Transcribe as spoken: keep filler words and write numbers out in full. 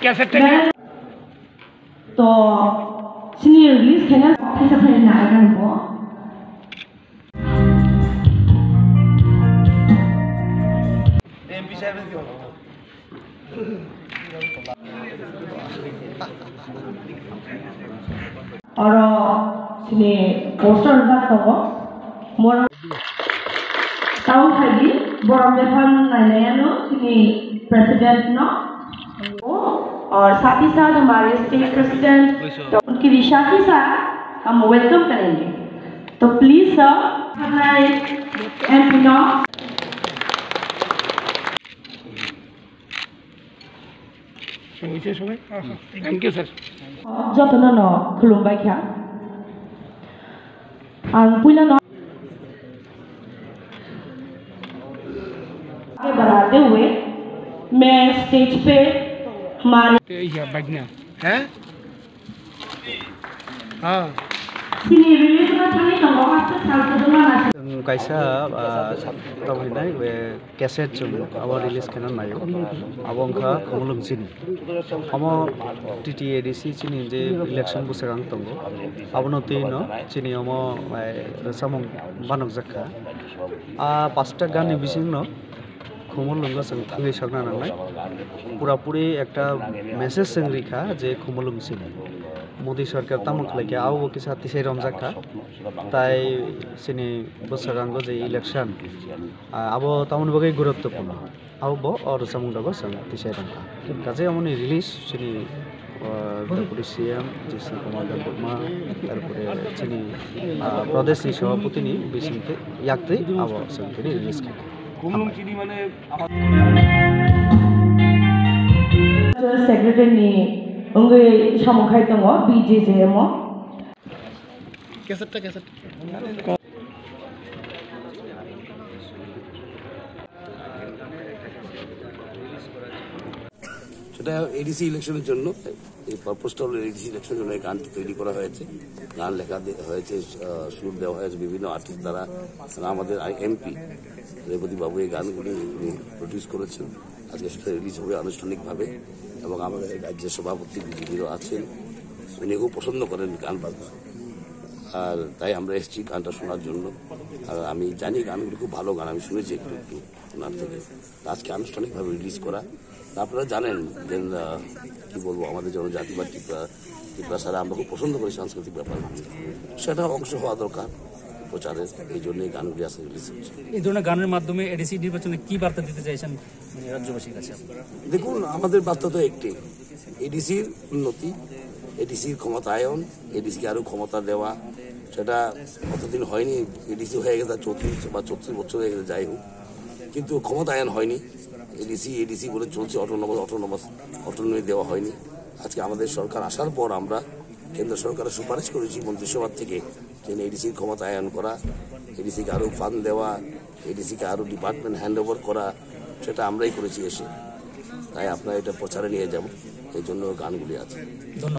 তো sini release kena kita pernah naikkan bo. M P seven tu. Orang sini poster tak tahu. Mor tahu lagi borang depan lain no sini president no. और साथ ही साथ हमारे state president उनकी दिशा के साथ हम welcome करेंगे तो प्लीज सर हमारे MP no thank you sir जतन न खुलुमबाय ख्या आं पुइला न आगे बढ़ाते हुए मैं स्टेज पे हमारे हैं हाँ kaisa tawhinai be cassette chung abo release kana nayo abongkha khumulwng chini amo T T A D C chini je election busarang tongo abono tino chini amo samong Phiyokjakha a pasta gani bisingno Khumulwng जों थाङै सागना नांनाय पुरापुरि एकटा message जों रिखा जे Khumulwng chini Modi सरकार तामक लेके आओ के साथ तिसै रमजाखा ताई सिनी बोसरांगो जे इलेक्शन अब तामन बगै गुरुत्वपूर्ण आओ बो और समुंडबो जों तिसै रमखा काजे अमनि रिलीज सिनी deputy C M जिसि कुमार गमा तारपरे सिनी प्रदेश सभापति नि बिसिंते याक्ते अब जों रिलीज खा Khumulwng chini mane secretary ni ongoi samongkhai tongo B J P mo cassette cassette সেটা A D C ইলেকশনের জন্য এই পারপোজটা হলো A D C ইলেকশনের জন্য গান তৈরি করা হয়েছে গান লেখা হয়েছে সুর দেওয়া হয়েছে বিভিন্ন আর্টিস্ট দ্বারা আমাদের এমপি রেবতী বাবু এই গানগুলি প্রডিউস করেছেন আজকে সেটা রিলিজ হবে আনুষ্ঠানিকভাবে এবং আমাদের রাজ্যের সভাপতি বিজেপিরও আছেন উনি খুব পছন্দ করেন গান বাজনা আর তাই আমরা এসেছি গানটা শোনার জন্য আর আমি জানি গানগুলি খুব ভালো গান আমি শুনেছি একটু একটু ওনার থেকে আজকে আনুষ্ঠানিকভাবে রিলিজ করা আপনারা জানেন যে কি বলবো আমাদের জনজাতি বা ত্রিপুরা ত্রিপুরা সারা আমরা খুব পছন্দ করি সাংস্কৃতিক ব্যাপারগুলি সেটা অংশ হওয়া দরকার প্রচারের এই জন্যই গানগুলি আসলে রিলিজ হচ্ছে এই ধরনের গানের মাধ্যমে এডিসি নির্বাচনে কি বার্তা দিতে চাইছেন রাজ্যবাসীর কাছে দেখুন আমাদের বার্তা তো একটি এডিসির উন্নতি এডিসির ক্ষমতায়ন এডিসিকে আরো ক্ষমতা দেওয়া সেটা কতদিন হয়নি এডিসি হয়ে গেছে চৌত্রিশ বা চৌত্রিশ বছর হয়ে গেছে যাই হোক কিন্তু ক্ষমতায়ন হয়নি এডিসি এডিসি বলে চলছে অটোনমাস অটোনমাস অটোনমি দেওয়া হয়নি আজকে আমাদের সরকার আসার পর আমরা কেন্দ্র সরকারের সুপারিশ করেছি মন্ত্রিসভা থেকে যে এডিসির ক্ষমতায়ন করা এডিসিকে আরও ফান্ড দেওয়া এডিসিকে আরও ডিপার্টমেন্ট হ্যান্ড ওভার করা সেটা আমরাই করেছি এসে তাই আপনারা এটা প্রচারে নিয়ে যাব এই জন্য গানগুলি আছে।